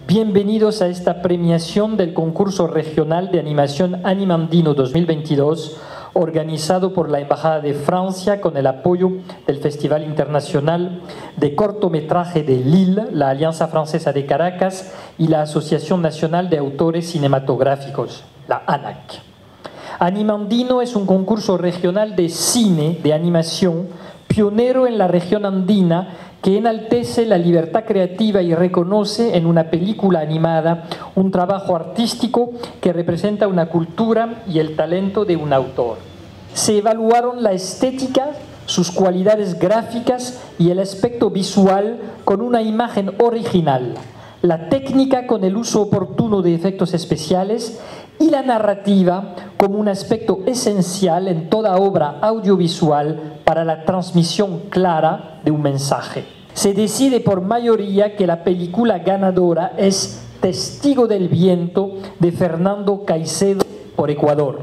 Bienvenidos a esta premiación del concurso regional de animación Animandino 2022, organizado por la Embajada de Francia con el apoyo del Festival Internacional de Cortometraje de Lille, la Alianza Francesa de Caracas y la Asociación Nacional de Autores Cinematográficos, la ANAC. Animandino es un concurso regional de cine, de animación, pionero en la región andina, que enaltece la libertad creativa y reconoce en una película animada un trabajo artístico que representa una cultura y el talento de un autor. Se evaluaron la estética, sus cualidades gráficas y el aspecto visual con una imagen original, la técnica con el uso oportuno de efectos especiales y la narrativa como un aspecto esencial en toda obra audiovisual para la transmisión clara de un mensaje. Se decide por mayoría que la película ganadora es Testigo del Viento de Fernando Caicedo por Ecuador.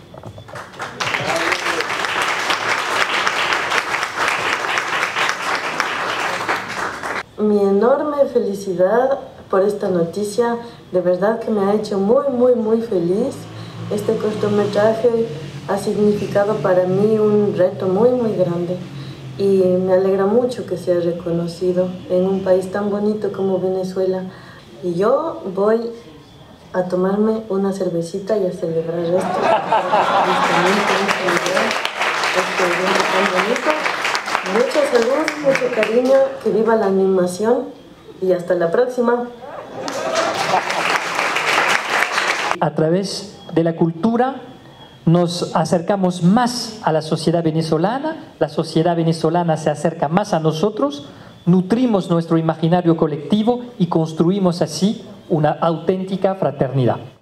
Mi enorme felicidad por esta noticia, de verdad que me ha hecho muy feliz. Este cortometraje ha significado para mí un reto muy grande y me alegra mucho que sea reconocido en un país tan bonito como Venezuela. Y yo voy a tomarme una cervecita y a celebrar esto. Este evento tan bonito. Mucha salud, mucho cariño, que viva la animación y hasta la próxima. A través de la cultura nos acercamos más a la sociedad venezolana se acerca más a nosotros, nutrimos nuestro imaginario colectivo y construimos así una auténtica fraternidad.